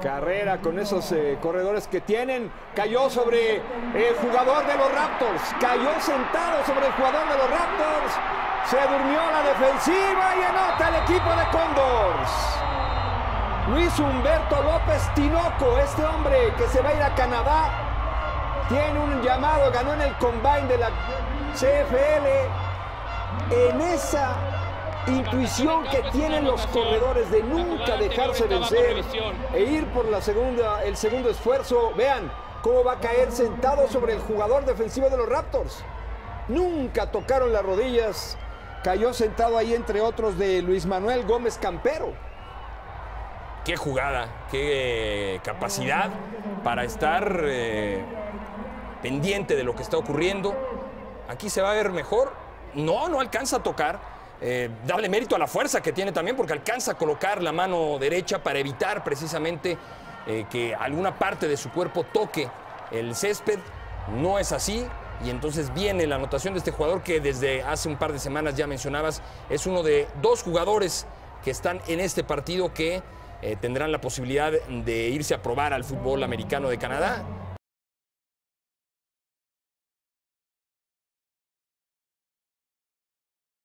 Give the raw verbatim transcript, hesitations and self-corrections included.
Carrera con esos eh, corredores que tienen. Cayó sobre el jugador de los Raptors. Cayó sentado sobre el jugador de los Raptors. Se durmió la defensiva y anota el equipo de Condors. Luis Humberto López Tinoco, este hombre que se va a ir a Canadá, tiene un llamado, ganó en el Combine de la C F L. En esa intuición que tienen los corredores de nunca dejarse vencer e ir por la segunda, el segundo esfuerzo. Vean cómo va a caer sentado sobre el jugador defensivo de los Raptors. Nunca tocaron las rodillas. Cayó sentado ahí entre otros de Luis Manuel Gómez Campero. Qué jugada, qué capacidad para estar eh, pendiente de lo que está ocurriendo. Aquí se va a ver mejor. No, no alcanza a tocar. Eh, darle mérito a la fuerza que tiene también, porque alcanza a colocar la mano derecha para evitar precisamente eh, que alguna parte de su cuerpo toque el césped. No es así, y entonces viene la anotación de este jugador que desde hace un par de semanas ya mencionabas, es uno de dos jugadores que están en este partido que eh, tendrán la posibilidad de irse a probar al fútbol americano de Canadá.